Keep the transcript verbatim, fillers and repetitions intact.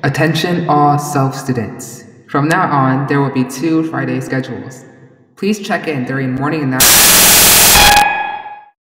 Attention all self students. From now on, there will be two Friday schedules. Please check in during morning and afternoon.